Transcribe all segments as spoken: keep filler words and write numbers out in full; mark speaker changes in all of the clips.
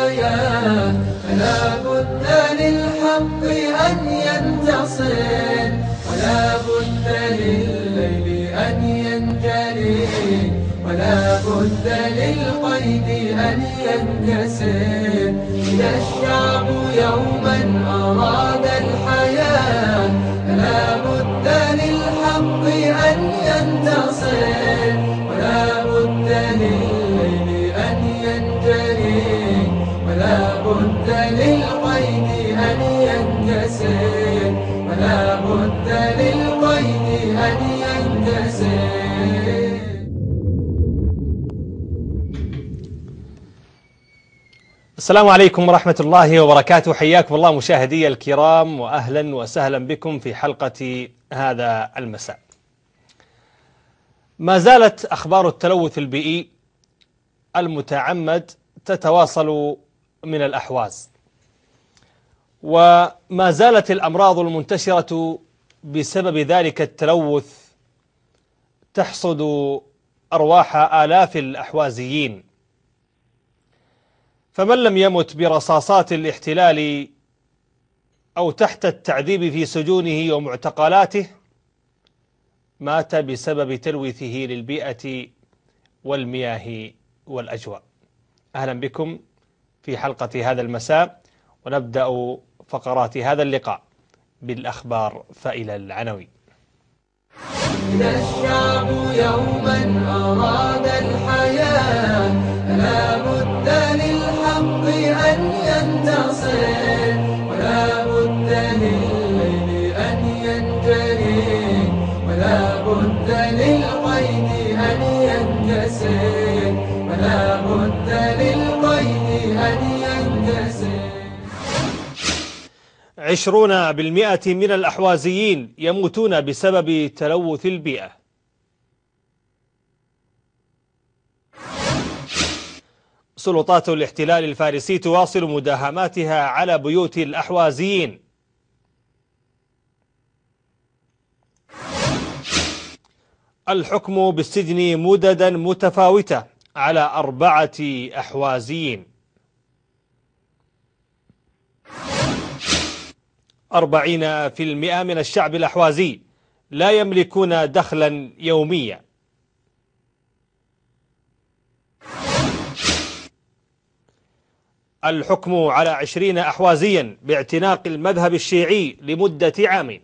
Speaker 1: الحياة، فلا بد للحق أن ينتصر، ولا بد للليل أن ينجلي، ولا بد للقيد أن ينكسر. إذا الشعب يوما أراد الحياة، فلا بد للحق أن ينتصر، ولا بد للليل أن ينجلي، ولا بد للقيد أن ينكسر، ولا بد للقيد أن ينكسر.
Speaker 2: السلام عليكم ورحمة الله وبركاته. حياكم الله مشاهدي الكرام، وأهلا وسهلا بكم في حلقة هذا المساء. ما زالت أخبار التلوث البيئي المتعمد تتواصل من الأحواز، وما زالت الأمراض المنتشرة بسبب ذلك التلوث تحصد أرواح آلاف الأحوازيين. فمن لم يمت برصاصات الاحتلال أو تحت التعذيب في سجونه ومعتقلاته مات بسبب تلويثه للبيئة والمياه والأجواء. أهلا بكم في حلقة هذا المساء، ونبدأ فقرات هذا اللقاء بالأخبار فإلى العناوين.
Speaker 1: إذا الشعب يوما أراد الحياة، فلا بد للحق أن ينتصر، ولا بد للليل أن ينجلي، ولا بد للقيد أن ينكسر، ولا بد للقيد أن ينكسر.
Speaker 2: عشرون بالمئة من الأحوازيين يموتون بسبب تلوث البيئة. سلطات الاحتلال الفارسي تواصل مداهماتها على بيوت الأحوازيين. الحكم بالسجن مددا متفاوتة على أربعة أحوازيين. أربعين بالمئة من الشعب الأحوازي لا يملكون دخلا يوميا. الحكم على عشرين أحوازيا باعتناق المذهب الشيعي لمدة عام.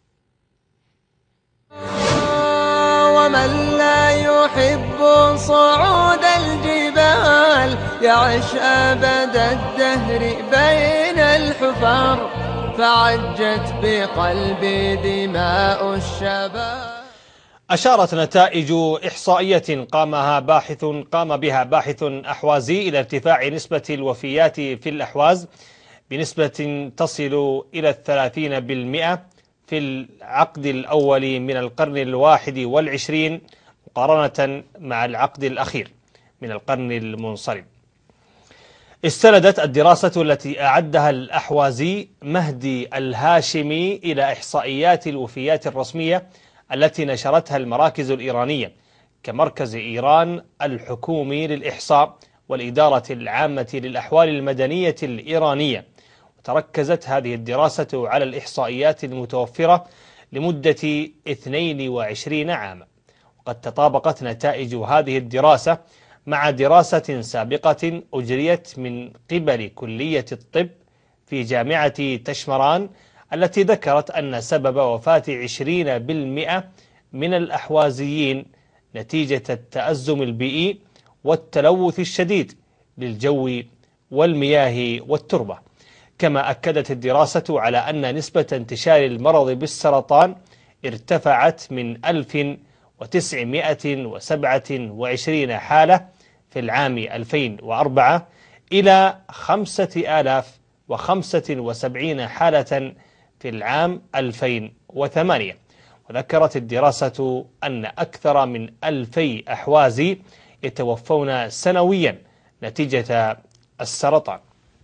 Speaker 1: ومن لا يحب صعود الجبال يعش أبد الدهر بين الحفر، فعجت بقلبي دماء الشباب.
Speaker 2: أشارت نتائج إحصائية قامها باحث قام بها باحث أحوازي إلى ارتفاع نسبة الوفيات في الأحواز بنسبة تصل إلى الثلاثين بالمئة في العقد الأول من القرن الواحد والعشرين مقارنة مع العقد الأخير من القرن المنصرم. استندت الدراسة التي أعدها الأحوازي مهدي الهاشمي إلى إحصائيات الوفيات الرسمية التي نشرتها المراكز الإيرانية كمركز إيران الحكومي للإحصاء والإدارة العامة للأحوال المدنية الإيرانية. وتركزت هذه الدراسة على الإحصائيات المتوفرة لمدة اثنين وعشرين عاما. وقد تطابقت نتائج هذه الدراسة مع دراسة سابقة أجريت من قبل كلية الطب في جامعة تشمران التي ذكرت أن سبب وفاة عشرين بالمئة من الأحوازيين نتيجة التأزم البيئي والتلوث الشديد للجو والمياه والتربة. كما أكدت الدراسة على أن نسبة انتشار المرض بالسرطان ارتفعت من ألف وتسعمئة وسبعة وعشرين حالة في العام ألفين وأربعة إلى خمسة آلاف وخمسة وسبعين حالة في العام ألفين وثمانية. وذكرت الدراسة أن أكثر من ألفي أحوازي يتوفون سنويا نتيجة السرطان.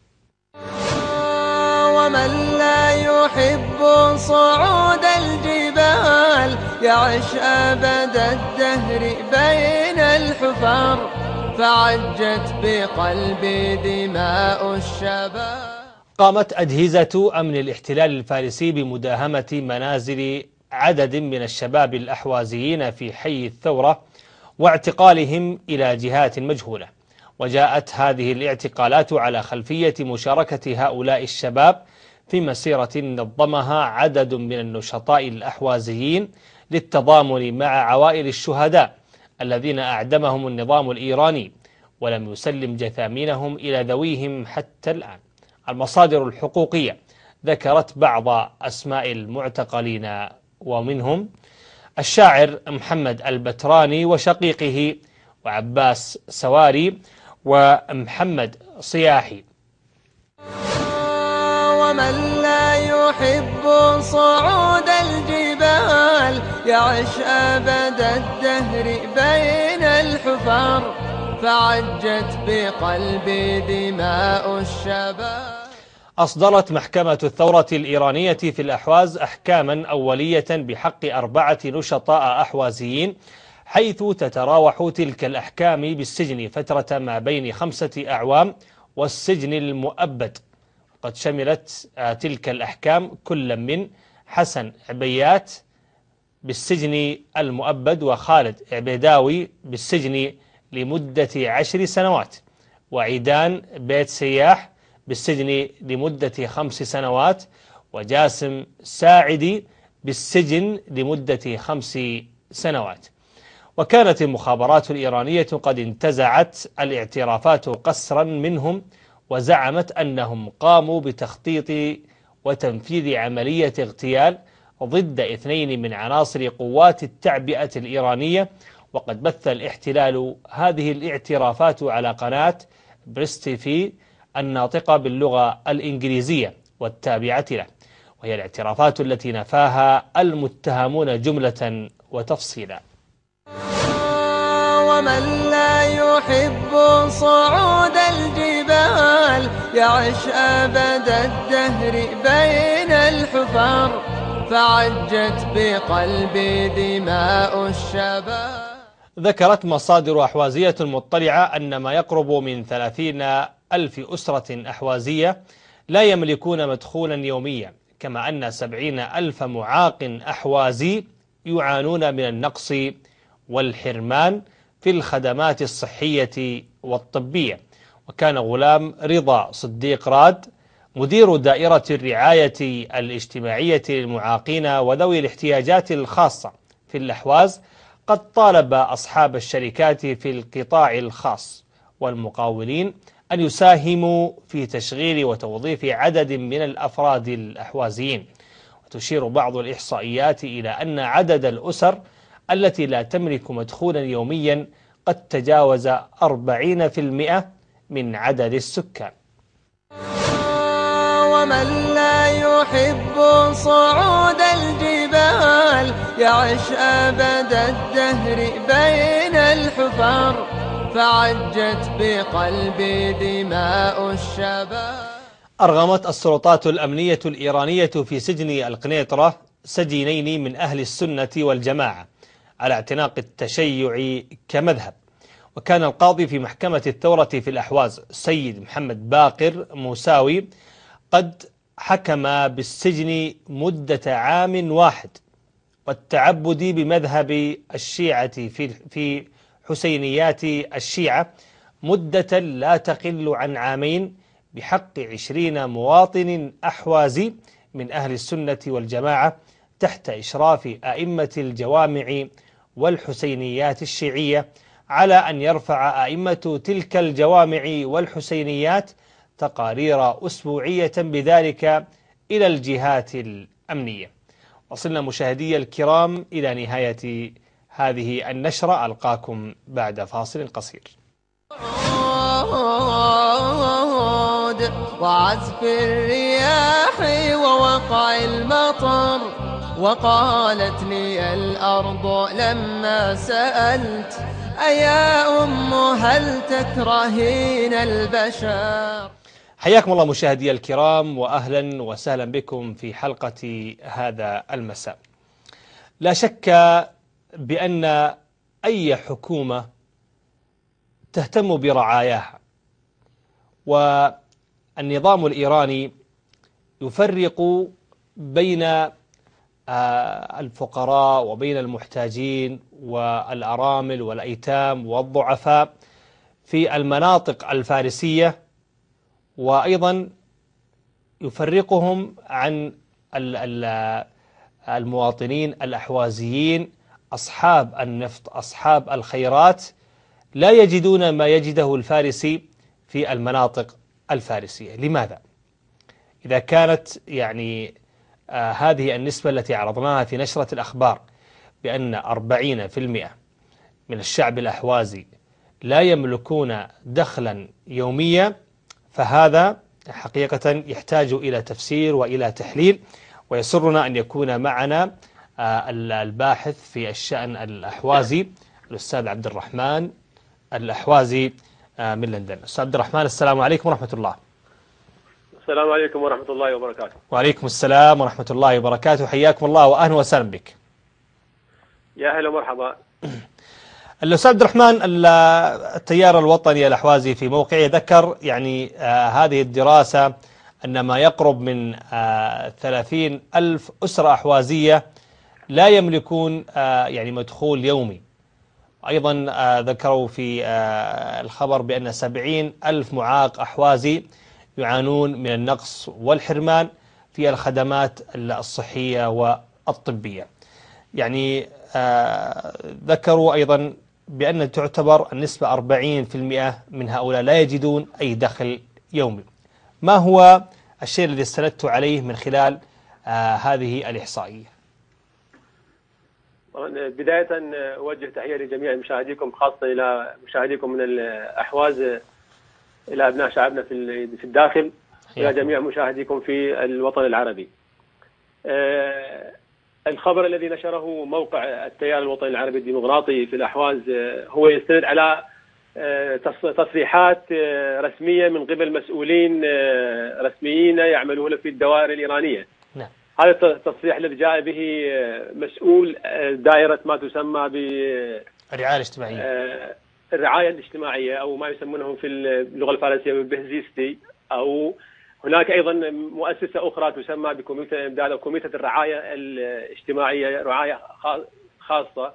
Speaker 1: ومن لا يحب صعود الجبال يعش أبد الدهر بين الحفر، فعجت بقلبي دماء الشباب.
Speaker 2: قامت أجهزة أمن الاحتلال الفارسي بمداهمة منازل عدد من الشباب الأحوازيين في حي الثورة واعتقالهم إلى جهات مجهولة، وجاءت هذه الاعتقالات على خلفية مشاركة هؤلاء الشباب في مسيرة نظمها عدد من النشطاء الأحوازيين للتضامن مع عوائل الشهداء الذين أعدمهم النظام الإيراني ولم يسلم جثامينهم إلى ذويهم حتى الآن. المصادر الحقوقية ذكرت بعض أسماء المعتقلين ومنهم الشاعر محمد البتراني وشقيقه وعباس سواري ومحمد صياحي.
Speaker 1: ومن لا يحب صعود الجبال يعش أبد الدهر بين الحفر، فعجت بقلبي دماء الشباب.
Speaker 2: أصدرت محكمة الثورة الإيرانية في الأحواز أحكاما أولية بحق أربعة نشطاء أحوازيين، حيث تتراوح تلك الأحكام بالسجن فترة ما بين خمسة أعوام والسجن المؤبد. قد شملت تلك الأحكام كل من حسن عبيات بالسجن المؤبد وخالد عبيداوي بالسجن لمدة عشر سنوات، وعيدان بيت سياح بالسجن لمدة خمس سنوات، وجاسم ساعدي بالسجن لمدة خمس سنوات. وكانت المخابرات الإيرانية قد انتزعت الاعترافات قسرا منهم، وزعمت أنهم قاموا بتخطيط وتنفيذ عملية اغتيال ضد اثنين من عناصر قوات التعبئة الإيرانية. وقد بث الاحتلال هذه الاعترافات على قناة بريس تيفي الناطقة باللغة الإنجليزية والتابعة له، وهي الاعترافات التي نفاها المتهمون جملة وتفصيلا.
Speaker 1: ومن لا يحب صعود الجبال يعش أبد الدهر بين الحفر، فعجت بقلبي دماء الشباب.
Speaker 2: ذكرت مصادر أحوازية مطلعة أن ما يقرب من ثلاثين ألف أسرة أحوازية لا يملكون مدخولا يوميا، كما أن سبعين ألف معاق أحوازي يعانون من النقص والحرمان في الخدمات الصحية والطبية. وكان غلام رضا صديق راد مدير دائرة الرعاية الاجتماعية للمعاقين وذوي الاحتياجات الخاصة في الأحواز قد طالب أصحاب الشركات في القطاع الخاص والمقاولين أن يساهموا في تشغيل وتوظيف عدد من الأفراد الأحوازيين. وتشير بعض الإحصائيات إلى أن عدد الأسر التي لا تملك مدخولا يوميا قد تجاوز أربعين بالمئة من عدد السكان.
Speaker 1: ومن لا يحب صعود الجبال يعش أبد الدهر بين الحفر، فعجت بقلبي دماء الشباب.
Speaker 2: أرغمت السلطات الأمنية الإيرانية في سجن القنيطرة سجينين من أهل السنة والجماعة على اعتناق التشيع كمذهب. وكان القاضي في محكمة الثورة في الأحواز سيد محمد باقر موساوي قد حكم بالسجن مدة عام واحد والتعبد بمذهب الشيعة في في حسينيات الشيعة مدة لا تقل عن عامين بحق عشرين مواطن أحوازي من أهل السنة والجماعة تحت إشراف أئمة الجوامع والحسينيات الشيعية، على أن يرفع أئمة تلك الجوامع والحسينيات تقارير أسبوعية بذلك إلى الجهات الأمنية. وصلنا مشاهدي الكرام إلى نهاية هذه النشرة، ألقاكم بعد فاصل قصير.
Speaker 1: وعزف الرياح ووقع المطر، وقالت لي الأرض لما سألت أيا أم هل تكرهين البشر.
Speaker 2: حياكم الله مشاهدي الكرام، وأهلا وسهلا بكم في حلقة هذا المساء. لا شك بأن أي حكومة تهتم برعاياها. والنظام الإيراني يفرق بين الفقراء وبين المحتاجين والأرامل والأيتام والضعفاء في المناطق الفارسية، وأيضا يفرقهم عن المواطنين الأحوازيين أصحاب النفط أصحاب الخيرات، لا يجدون ما يجده الفارسي في المناطق الفارسية. لماذا؟ إذا كانت يعني آه هذه النسبة التي عرضناها في نشرة الأخبار بأن أربعين في المئة من الشعب الأحوازي لا يملكون دخلا يوميا، فهذا حقيقة يحتاج إلى تفسير وإلى تحليل. ويسرنا أن يكون معنا آه الباحث في الشأن الأحوازي الأستاذ عبد الرحمن الأحوازي آه من لندن. أستاذ عبد الرحمن، السلام عليكم ورحمة الله.
Speaker 3: السلام عليكم ورحمة الله وبركاته.
Speaker 2: وعليكم السلام ورحمة الله وبركاته، حياكم الله وأهلا وسهلا بك.
Speaker 3: يا أهلا ومرحبا.
Speaker 2: الأستاذ عبد الرحمن، التيار الوطني الأحوازي في موقعه ذكر يعني آه هذه الدراسة أن ما يقرب من آه ثلاثين ألف أسرة أحوازية لا يملكون آه يعني مدخول يومي. أيضا آه ذكروا في آه الخبر بأن سبعين ألف معاق أحوازي يعانون من النقص والحرمان في الخدمات الصحية والطبية. يعني آه ذكروا أيضا بأن تعتبر النسبة أربعين في المئة من هؤلاء لا يجدون أي دخل يومي. ما هو الشيء الذي استندت عليه من خلال آه هذه الإحصائية؟
Speaker 3: بداية أوجه تحية لجميع مشاهديكم، خاصة إلى مشاهديكم من الأحواز، إلى أبناء شعبنا في في الداخل، إلى جميع مشاهديكم في الوطن العربي. الخبر الذي نشره موقع التيار الوطني العربي الديمقراطي في الأحواز هو يستند على تصريحات رسمية من قبل مسؤولين رسميين يعملون في الدوائر الإيرانية.
Speaker 2: نعم.
Speaker 3: هذا التصريح الذي جاء به مسؤول دائرة ما تسمى
Speaker 2: بالرعاية الاجتماعية
Speaker 3: الرعاية الاجتماعية أو ما يسمونه في اللغة الفارسية بالبهزيستي، أو هناك أيضا مؤسسة أخرى تسمى بكوميتة الإمداد أو كوميتة الرعاية الاجتماعية، رعاية خاصة.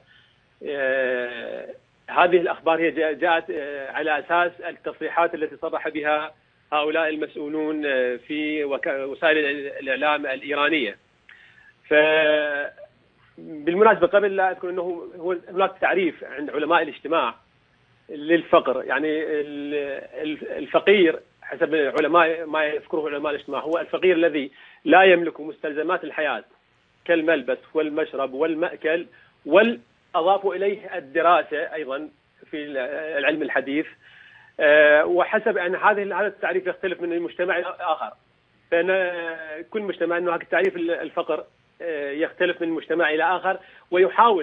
Speaker 3: هذه الأخبار هي جاءت على أساس التصريحات التي صرح بها هؤلاء المسؤولون في وسائل الإعلام الإيرانية. فبالمناسبة قبل لا أذكر أنه هناك تعريف عند علماء الاجتماع للفقر. يعني الفقير حسب العلماء ما يذكره علماء الاجتماع هو الفقير الذي لا يملك مستلزمات الحياة كالملبس والمشرب والمأكل، والأضافوا إليه الدراسة أيضا في العلم الحديث. وحسب أن هذه هذا التعريف يختلف من المجتمع إلى آخر، فإن كل مجتمع أنه هذا التعريف الفقر يختلف من مجتمع إلى آخر، ويحاول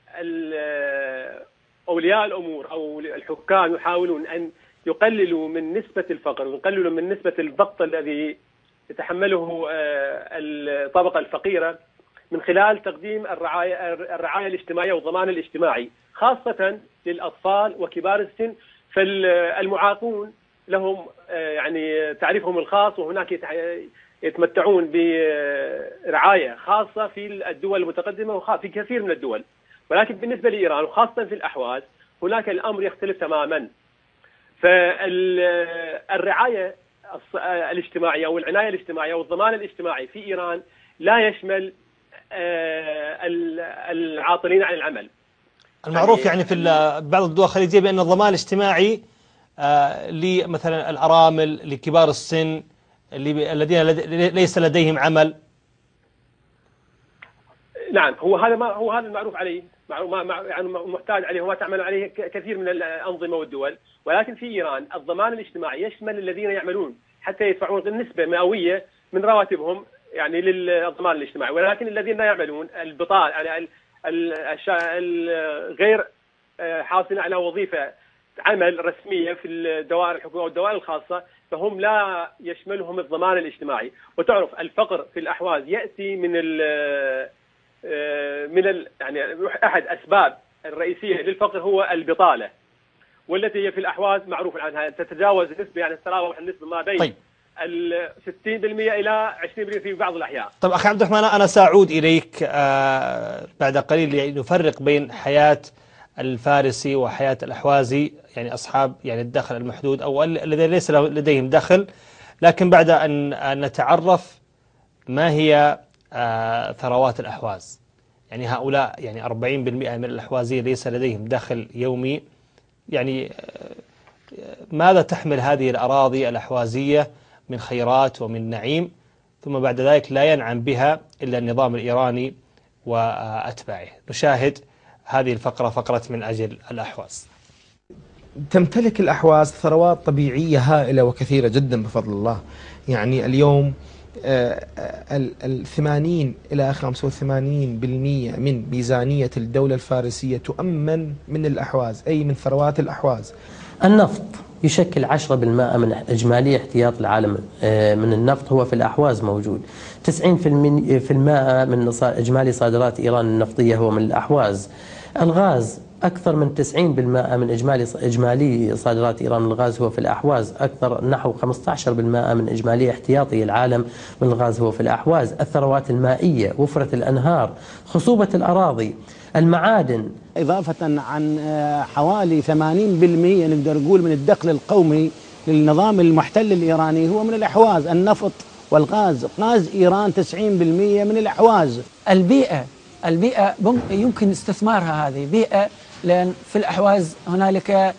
Speaker 3: أولياء الأمور أو الحكام يحاولون أن يقللوا من نسبة الفقر ويقللوا من نسبة الضغط الذي يتحمله الطبقة الفقيرة من خلال تقديم الرعاية الرعاية الاجتماعية والضمان الاجتماعي، خاصة للأطفال وكبار السن. فالمعاقون لهم يعني تعريفهم الخاص، وهناك يتمتعون برعاية خاصة في الدول المتقدمة وفي كثير من الدول. ولكن بالنسبة لإيران وخاصة في الأحواز هناك الأمر يختلف تماما. فالرعاية الاجتماعية أو العناية الاجتماعية والضمان الاجتماعي في إيران لا يشمل العاطلين عن العمل.
Speaker 2: المعروف يعني في بعض الدول الخليجية بأن الضمان الاجتماعي لمثلا الأرامل، لكبار السن الذين ليس لديهم عمل.
Speaker 3: نعم، هو هذا ما هو هذا المعروف عليه، ما يعني محتاج عليه وما تعمل عليه كثير من الأنظمة والدول. ولكن في إيران الضمان الاجتماعي يشمل الذين يعملون حتى يدفعون نسبة مئوية من رواتبهم يعني للضمان الاجتماعي، ولكن الذين لا يعملون البطال يعني الغير حاصلين على وظيفة عمل رسمية في الدوائر الحكومية والدوائر الخاصة فهم لا يشملهم الضمان الاجتماعي. وتعرف الفقر في الأحواز يأتي من ال من ال يعني أحد أسباب الرئيسية للفقر هو البطالة، والتي هي في الأحواز معروف عنها تتجاوز نسبة، يعني تتراوح النسبة ما بين
Speaker 2: طيب.
Speaker 3: ال ستين بالمئة إلى عشرين بالمئة في بعض الأحيان.
Speaker 2: طب أخي عبد الرحمن، أنا سأعود إليك آه بعد قليل، يعني نفرق بين حياة الفارسي وحياة الأحوازي، يعني أصحاب يعني الدخل المحدود أو الذين ليس لديهم دخل، لكن بعد أن نتعرف ما هي آه ثروات الأحواز. يعني هؤلاء يعني أربعين بالمئة من الأحوازية ليس لديهم دخل يومي، يعني آه ماذا تحمل هذه الأراضي الأحوازية من خيرات ومن نعيم، ثم بعد ذلك لا ينعم بها إلا النظام الإيراني وأتباعه؟ نشاهد هذه الفقرة، فقرة من أجل الأحواز.
Speaker 4: تمتلك الأحواز ثروات طبيعية هائلة وكثيرة جدا بفضل الله. يعني اليوم الثمانين إلى خمسة وثمانين بالمئة من ميزانية الدولة الفارسية تؤمن من الأحواز، أي من ثروات الأحواز.
Speaker 5: النفط يشكل عشرة بالمئة من إجمالي احتياط العالم من النفط، هو في الأحواز موجود. تسعين بالمئة من إجمالي صادرات إيران النفطية هو من الأحواز. الغاز أكثر من تسعين بالمئة من إجمالي إجمالي صادرات إيران الغاز هو في الأحواز. أكثر نحو خمسة عشر بالمئة من إجمالي احتياطي العالم من الغاز هو في الأحواز. الثروات المائية، وفرة الأنهار، خصوبة الأراضي، المعادن.
Speaker 6: إضافة عن حوالي ثمانين بالمئة نقدر نقول من الدخل القومي للنظام المحتل الإيراني هو من الأحواز، النفط والغاز. غاز إيران تسعين بالمئة من الأحواز.
Speaker 7: البيئة البيئة يمكن استثمارها، هذه بيئة، لأن في الأحواز هنالك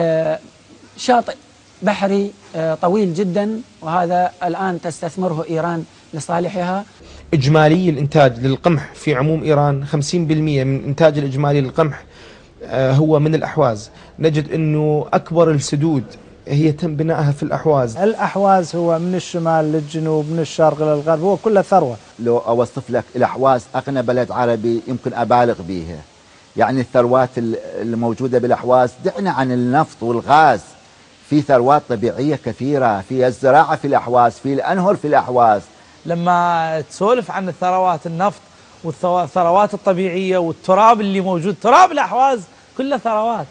Speaker 7: شاطئ بحري طويل جدا، وهذا الآن تستثمره إيران لصالحها.
Speaker 4: إجمالي الإنتاج للقمح في عموم إيران خمسين بالمئة من إنتاج الإجمالي للقمح هو من الأحواز. نجد أنه أكبر السدود هي تم بنائها في الأحواز.
Speaker 8: الأحواز هو من الشمال للجنوب، من الشرق للغرب، هو كله ثروة.
Speaker 9: لو أوصف لك الأحواز أغنى بلد عربي يمكن أبالغ بيها. يعني الثروات الموجودة بالأحواز، دعنا عن النفط والغاز، في ثروات طبيعية كثيرة، في الزراعة في الأحواز، في الأنهر في الأحواز.
Speaker 8: لما تسولف عن الثروات، النفط والثروات الطبيعية والتراب اللي موجود، تراب الأحواز كله ثروات.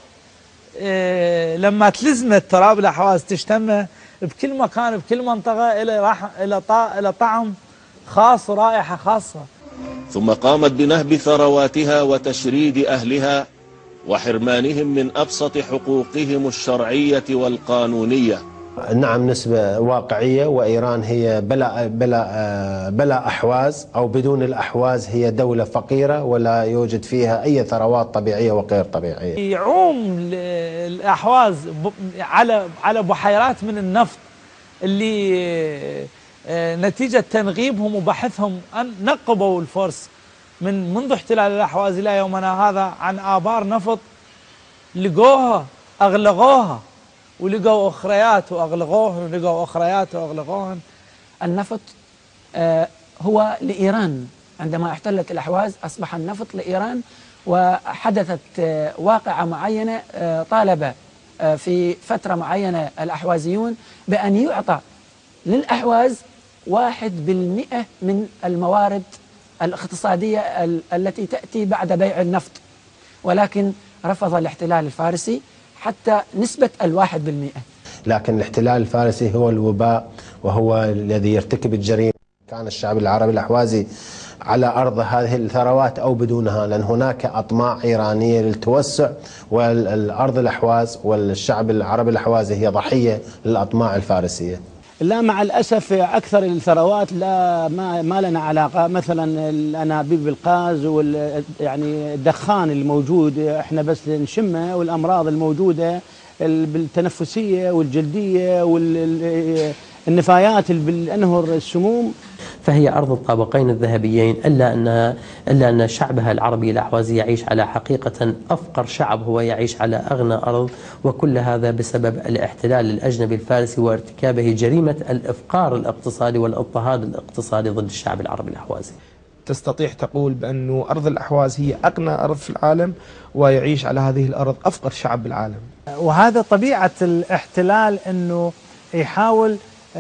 Speaker 8: إيه لما تلزمه التراب الأحواز تجتمع بكل مكان بكل منطقة إلى راح إلى طا إلى طعم خاص ورائحة خاصة.
Speaker 10: ثم قامت بنهب ثرواتها وتشريد أهلها وحرمانهم من أبسط حقوقهم الشرعية والقانونية.
Speaker 11: نعم، نسبة واقعية، وإيران هي بلا بلا بلا أحواز أو بدون الأحواز هي دولة فقيرة ولا يوجد فيها أي ثروات طبيعية وغير طبيعية.
Speaker 8: يعوم الأحواز على على بحيرات من النفط اللي نتيجة تنغيبهم وبحثهم أن نقبوا الفرس من منذ احتلال الأحواز إلى يومنا هذا عن آبار نفط، لقوها أغلقوها، ولقوا أخريات وأغلقوهن، ولقوا أخريات وأغلقوهن.
Speaker 7: النفط آه هو لإيران. عندما احتلت الأحواز أصبح النفط لإيران، وحدثت آه واقعة معينة. آه طالب آه في فترة معينة الأحوازيون بأن يعطى للأحواز واحد بالمئة من الموارد الاقتصادية ال التي تأتي بعد بيع النفط، ولكن رفض الاحتلال الفارسي حتى نسبة الواحد بالمئة.
Speaker 11: لكن الاحتلال الفارسي هو الوباء، وهو الذي يرتكب الجريمة. كان الشعب العربي الأحوازي على أرض هذه الثروات أو بدونها، لأن هناك أطماع إيرانية للتوسع، والأرض الأحواز والشعب العربي الأحوازي هي ضحية للأطماع الفارسية.
Speaker 6: لا، مع الأسف أكثر الثروات لا ما, ما لنا علاقة. مثلا الأنابيب بالغاز وال يعني الدخان الموجود احنا بس نشمه، والأمراض الموجودة بالتنفسية والجلدية والنفايات بالأنهر، السموم.
Speaker 5: فهي أرض الطابقين الذهبيين، إلا أن إلا أن شعبها العربي الأحوازي يعيش على حقيقة أفقر شعب، هو يعيش على أغنى أرض، وكل هذا بسبب الاحتلال الأجنبي الفارسي وارتكابه جريمة الإفقار الاقتصادي والاضطهاد الاقتصادي ضد الشعب العربي الأحوازي.
Speaker 4: تستطيع تقول بأنه أرض الأحواز هي أغنى أرض في العالم، ويعيش على هذه الأرض أفقر شعب بالعالم.
Speaker 8: وهذا طبيعة الاحتلال، أنه يحاول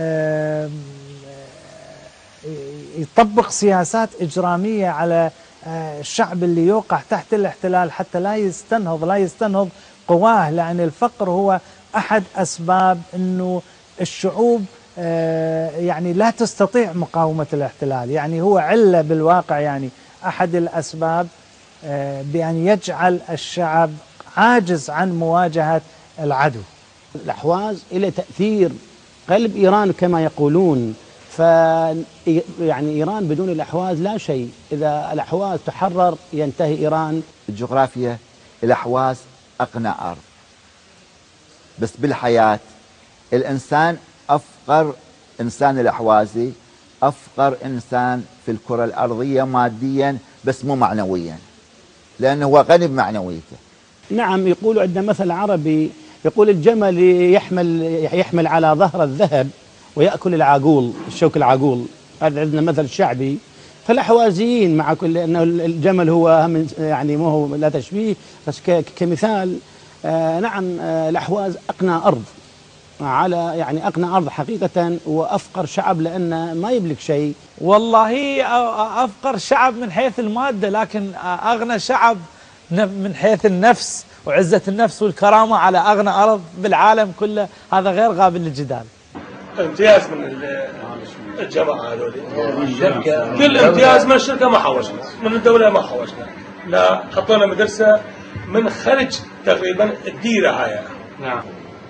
Speaker 8: يطبق سياسات إجرامية على الشعب اللي يوقع تحت الاحتلال حتى لا يستنهض لا يستنهض قواه، لأن الفقر هو أحد أسباب أنه الشعوب يعني لا تستطيع مقاومة الاحتلال. يعني هو علة بالواقع، يعني أحد الأسباب بأن يجعل الشعب عاجز عن مواجهة العدو.
Speaker 6: الأحواز إلى تأثير قلب إيران كما يقولون، ف يعني إيران بدون الأحواز لا شيء. إذا الأحواز تحرر ينتهي إيران.
Speaker 9: الجغرافيا الأحواز أقنى أرض، بس بالحياة الإنسان أفقر إنسان الأحوازي أفقر إنسان في الكرة الأرضية ماديا بس مو معنويا، لأنه هو غني بمعنويته.
Speaker 6: نعم، يقولوا عندنا مثل عربي يقول الجمل يحمل يحمل على ظهر الذهب ويأكل العاقول، الشوك العاقول، هذا عندنا مثل شعبي. فالأحوازيين مع كل أنه الجمل هو يعني مو هو لا تشبيه، بس كمثال آه نعم آه الأحواز أقنى أرض، على يعني أقنى أرض حقيقة، وأفقر شعب لأنه ما يملك شيء.
Speaker 8: والله أفقر شعب من حيث المادة، لكن أغنى شعب من حيث النفس وعزة النفس والكرامة على أغنى أرض بالعالم كله، هذا غير قابل للجدال.
Speaker 12: امتياز من الجماعة هذول، كل امتياز من الشركة ما حوشنا، من الدولة ما حوشنا، لا حطونا مدرسة من خرج تقريبا الديرة هاي. نعم.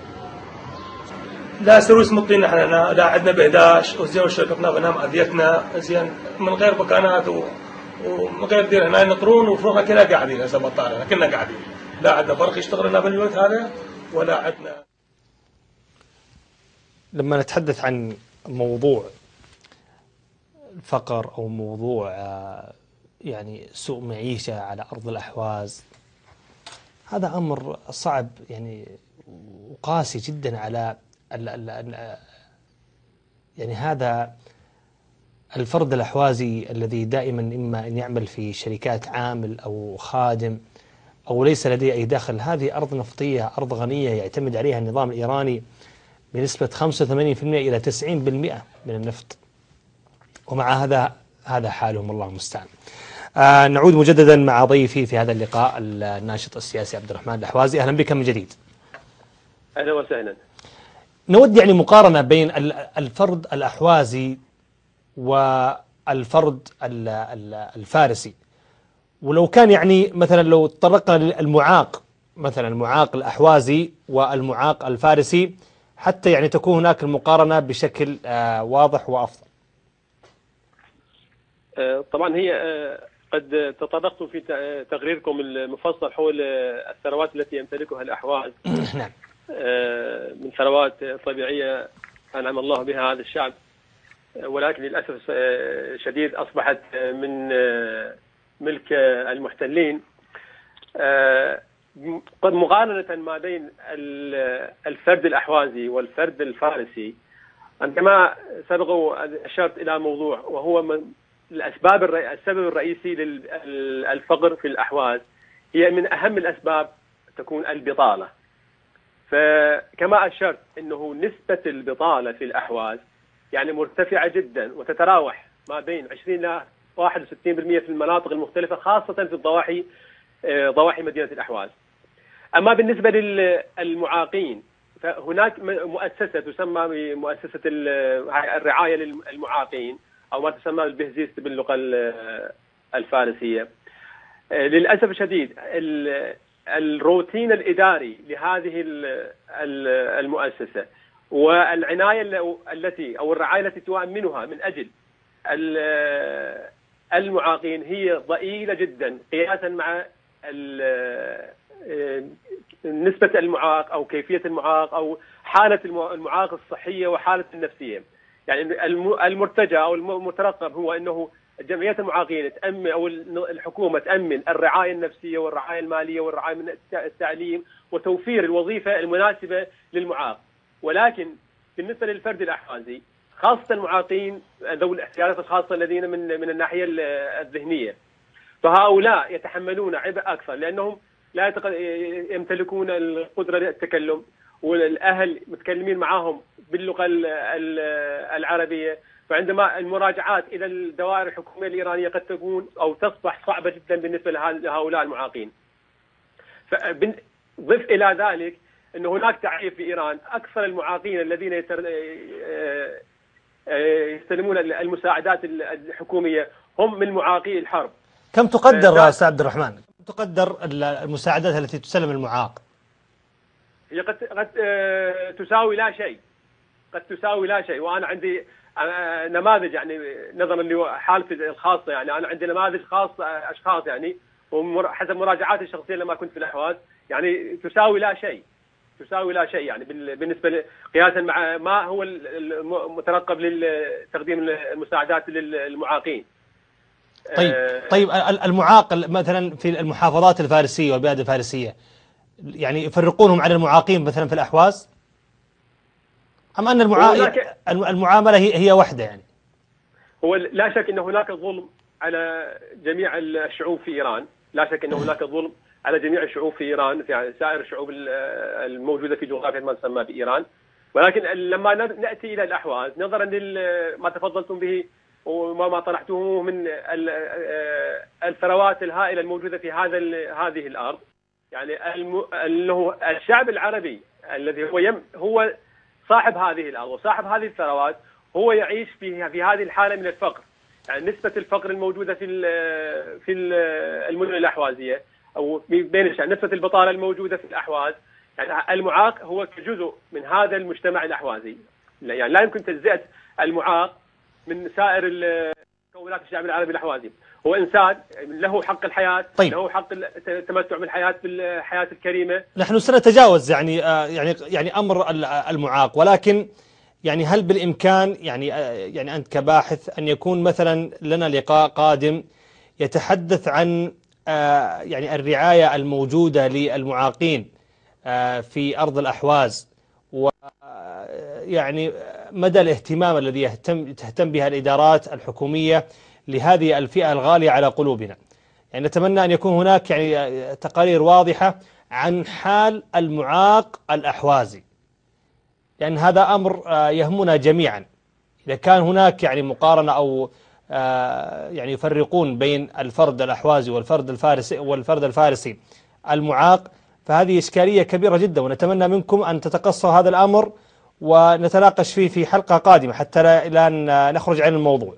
Speaker 12: لا سروس مطينا احنا، لا عندنا بهداش وزين، وشركتنا بنام اذيتنا زين من غير مكانات ومن غير دير. هنا ينطرون وفوقنا كنا قاعدين، هسه بطالنا كنا قاعدين، لا عندنا فرق يشتغل لنا بالوقت هذا ولا عندنا.
Speaker 2: لما نتحدث عن موضوع الفقر او موضوع يعني سوء معيشة على ارض الاحواز، هذا امر صعب يعني وقاسي جدا على ال ال يعني هذا الفرد الأحوازي الذي دائما إما أن يعمل في شركات عامل أو خادم أو ليس لديه أي دخل. هذه أرض نفطية، أرض غنية يعتمد عليها النظام الإيراني بنسبة خمسة وثمانين بالمئة إلى تسعين بالمئة من النفط، ومع هذا هذا حالهم، الله المستعان. آه نعود مجددا مع ضيفي في هذا اللقاء الناشط السياسي عبد الرحمن الأحوازي. أهلا بك من جديد.
Speaker 3: أهلا وسهلا.
Speaker 2: نود يعني مقارنة بين الفرد الأحوازي والفرد الفارسي، ولو كان يعني مثلا لو تطرقنا للمعاق، مثلا المعاق الأحوازي والمعاق الفارسي، حتى يعني تكون هناك المقارنة بشكل واضح وأفضل.
Speaker 3: طبعا هي قد تطرقتم في تقريركم المفصل حول الثروات التي يمتلكها الأحواز
Speaker 2: نعم،
Speaker 3: من ثروات طبيعية أنعم الله بها هذا الشعب، ولكن للأسف شديد أصبحت من ملك المحتلين. قد مقارنة ما بين الفرد الأحوازي والفرد الفارسي، عندما سبق أشرت إلى موضوع وهو من الأسباب السبب الرئيسي للفقر في الأحواز هي من أهم الأسباب تكون البطالة. فكما أشرت أنه نسبة البطالة في الأحواز يعني مرتفعة جدا، وتتراوح ما بين عشرين إلى واحد وستين بالمئة في المناطق المختلفة، خاصة في الضواحي ضواحي مدينة الأحواز. أما بالنسبة للمعاقين فهناك مؤسسة تسمى بمؤسسة الرعاية للمعاقين أو ما تسمى بالبهزيست باللغة الفارسية. للأسف الشديد الروتين الإداري لهذه المؤسسة والعناية التي أو الرعاية التي تؤمنها من أجل المعاقين هي ضئيلة جدا قياسا مع نسبة المعاق أو كيفية المعاق أو حالة المعاق الصحية وحالة النفسية. يعني المرتجى أو المترقب هو أنه جمعيات المعاقين تأمن أو الحكومة تأمن الرعاية النفسية والرعاية المالية والرعاية من التعليم وتوفير الوظيفة المناسبة للمعاق. ولكن بالنسبة للفرد الأحوازي خاصة المعاقين ذوي الاحتياجات الخاصة الذين من من الناحية الذهنية، فهؤلاء يتحملون عبء أكثر لأنهم لا يمتلكون القدرة للتكلم، والأهل متكلمين معهم باللغة العربية، فعندما المراجعات إلى الدوائر الحكومية الإيرانية قد تكون أو تصبح صعبة جدا بالنسبة لهؤلاء المعاقين. ضف الى ذلك ان هناك تعريف في ايران اكثر المعاقين الذين يتر... يستلمون المساعدات الحكوميه هم من معاقي الحرب.
Speaker 2: كم تقدر يا استاذ عبد الرحمن؟ كم تقدر المساعدات التي تسلم المعاق؟
Speaker 3: هي قد قد تساوي لا شيء، قد تساوي لا شيء، وانا عندي نماذج يعني نظرا لحالتي الخاصه، يعني انا عندي نماذج خاصه اشخاص يعني وحسب مراجعاتي الشخصيه لما كنت في الاحواز يعني تساوي لا شيء، تساوي لا شيء يعني بالنسبه قياسا مع ما هو المترقب لتقديم المساعدات للمعاقين.
Speaker 2: طيب طيب المعاق مثلا في المحافظات الفارسيه والبلاد الفارسيه يعني يفرقونهم عن المعاقين مثلا في الاحواز؟ ام ان المعا... المعامله هي هي واحده يعني؟
Speaker 3: هو لا شك ان هناك ظلم على جميع الشعوب في ايران، لا شك ان هناك ظلم على جميع الشعوب في ايران، في سائر الشعوب الموجوده في جغرافيا ما تسمى بايران، ولكن لما ناتي الى الاحواز نظرا لما تفضلتم به وما طرحتموه من الثروات الهائله الموجوده في هذا هذه الارض، يعني انه الشعب العربي الذي هو يم هو صاحب هذه الارض وصاحب هذه الثروات هو يعيش في في هذه الحاله من الفقر، يعني نسبه الفقر الموجوده في في المدن الاحوازيه او بين الشعب، نسبه البطاله الموجوده في الاحواز، يعني المعاق هو جزء من هذا المجتمع الاحوازي، يعني لا يمكن تجزئه المعاق من سائر مكونات الشعب العربي الاحوازي، هو انسان له حق الحياه،
Speaker 2: طيب.
Speaker 3: له حق التمتع بالحياه بالحياه الكريمه.
Speaker 2: نحن سنتجاوز يعني يعني يعني امر المعاق، ولكن يعني هل بالامكان يعني يعني انت كباحث ان يكون مثلا لنا لقاء قادم يتحدث عن يعني الرعايه الموجوده للمعاقين في ارض الاحواز، ويعني مدى الاهتمام الذي يهتم تهتم بها الادارات الحكوميه لهذه الفئه الغاليه على قلوبنا. يعني نتمنى ان يكون هناك يعني تقارير واضحه عن حال المعاق الأحوازي، لأن هذا أمر يهمنا جميعا. إذا كان هناك يعني مقارنة أو يعني يفرقون بين الفرد الأحوازي والفرد الفارسي والفرد الفارسي المعاق، فهذه إشكالية كبيرة جدا، ونتمنى منكم أن تتقصوا هذا الأمر ونتناقش فيه في حلقة قادمة حتى لا نخرج عن الموضوع.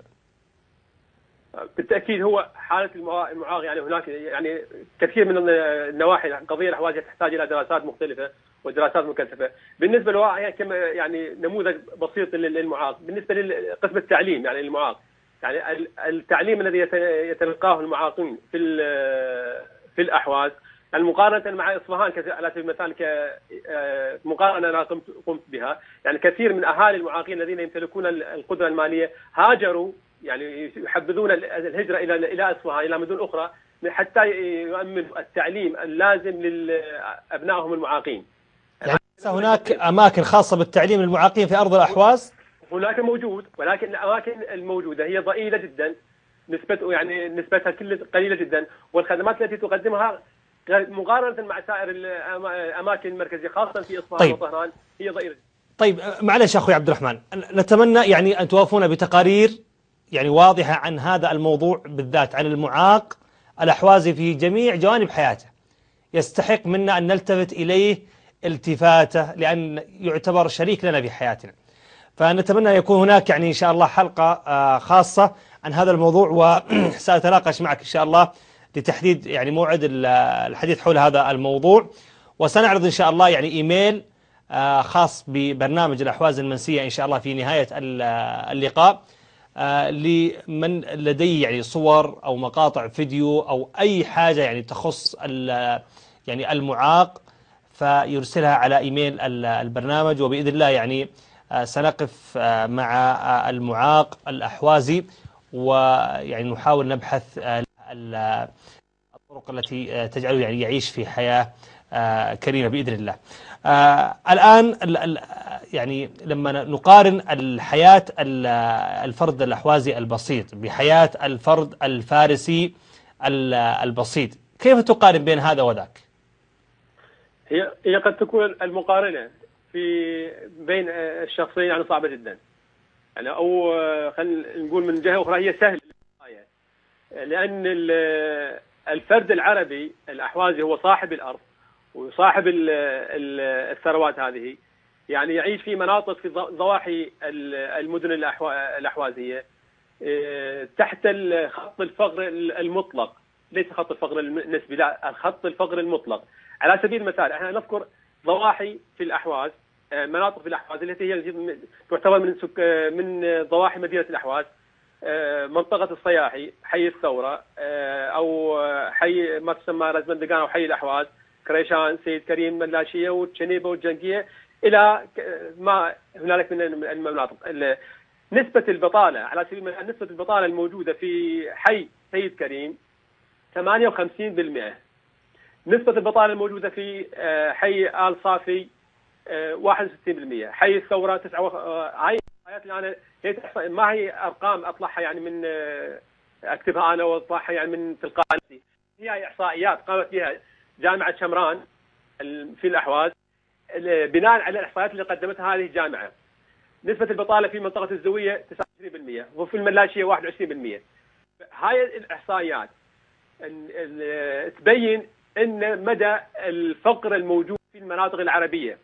Speaker 3: بالتأكيد هو حالة المعاق يعني هناك يعني كثير من النواحي، القضية الأحوازية تحتاج إلى دراسات مختلفة ودراسات مكثفة. بالنسبة له كما يعني نموذج بسيط للمعاق، بالنسبة لقسم التعليم يعني للمعاق، يعني التعليم الذي يتلقاه المعاقين في في الأحواز يعني مقارنة مع إصفهان على سبيل المثال كمقارنة أنا قمت قمت بها، يعني كثير من أهالي المعاقين الذين يمتلكون القدرة المالية هاجروا، يعني يحبذون الهجرة إلى إلى أصفهان إلى مدن أخرى حتى يؤمنوا التعليم اللازم لأبنائهم المعاقين.
Speaker 2: يعني هناك أماكن خاصة بالتعليم للمعاقين في أرض الأحواز؟
Speaker 3: هناك موجود، ولكن الأماكن الموجودة هي ضئيلة جدا، نسبته يعني نسبتها قليلة جدا، والخدمات التي تقدمها مقارنة مع سائر الأماكن المركزية خاصة في إصفهان
Speaker 2: طيب.
Speaker 3: وطهران هي ضئيلة.
Speaker 2: طيب معلش أخوي عبد الرحمن، نتمنى يعني أن توافونا بتقارير يعني واضحة عن هذا الموضوع بالذات، عن المعاق الأحوازي في جميع جوانب حياته. يستحق منا أن نلتفت إليه التفاتة، لأن يعتبر شريك لنا في حياتنا. فنتمنى يكون هناك يعني إن شاء الله حلقة خاصة عن هذا الموضوع، وسأتناقش معك إن شاء الله لتحديد يعني موعد الحديث حول هذا الموضوع، وسنعرض إن شاء الله يعني إيميل خاص ببرنامج الأحواز المنسية إن شاء الله في نهاية اللقاء، آه لمن لديه يعني صور أو مقاطع فيديو أو أي حاجة يعني تخص يعني المعاق، فيرسلها على إيميل البرنامج، وبإذن الله يعني آه سنقف آه مع آه المعاق الأحوازي، ويعني نحاول نبحث آه الطرق التي آه تجعله يعني يعيش في حياة آه كريمة بإذن الله. آه الآن يعني لما نقارن الحياة الفرد الأحوازي البسيط بحياة الفرد الفارسي البسيط، كيف تقارن بين هذا وذاك؟
Speaker 3: هي هي قد تكون المقارنة في بين الشخصين يعني صعبة جدا، يعني أو خلينا نقول من جهة أخرى هي سهلة، لأن الفرد العربي الأحوازي هو صاحب الأرض وصاحب الثروات هذه يعني يعيش في مناطق في ضواحي المدن الأحوازية تحت خط الفقر المطلق، ليس خط الفقر النسبي، لا، خط الفقر المطلق. على سبيل المثال احنا نذكر ضواحي في الأحواز، مناطق في الأحواز التي هي تعتبر من من ضواحي مدينة الأحواز، منطقة الصياحي، حي الثورة، أو حي ما تسمى رزمندقان أو حي الأحواز، كريشان، سيد كريم، ملاشية وتشنيبة والجنقية، إلى ما هنالك من المناطق. نسبة البطالة على سبيل المثال، نسبة البطالة الموجودة في حي سيد كريم ثمانية وخمسين بالمئة، نسبة البطالة الموجودة في حي آل صافي واحد وستين بالمئة، حي الثورة تسعة و... هاي الآيات اللي أنا ما هي أرقام أطلعها يعني من أكتبها أنا وأطلعها يعني من تلقاء نفسي، هي إحصائيات قامت بها جامعة شمران في الأحواز بناء على الإحصائيات اللي قدمتها هذه الجامعة. نسبة البطالة في منطقة الزوية تسعة وعشرين بالمئة وفي الملاشية واحد وعشرين بالمئة. هاي الإحصائيات تبين أن مدى الفقر الموجود في المناطق العربية.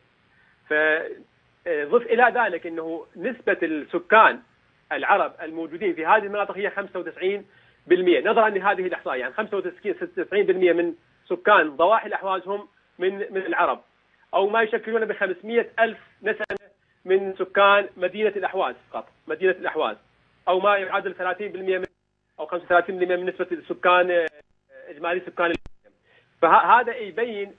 Speaker 3: فضف إلى ذلك أنه نسبة السكان العرب الموجودين في هذه المناطق هي خمسة وتسعين بالمئة نظرا لهذه الإحصائية، يعني خمسة وتسعين بالمئة من سكان ضواحي الأحواز هم من من العرب، أو ما يشكلون ب خمسمئة ألف نسمة من سكان مدينة الأحواز فقط، مدينة الأحواز، أو ما يعادل ثلاثين بالمئة من أو خمسة وثلاثين بالمئة من نسبة السكان إجمالي سكان. فهذا يبين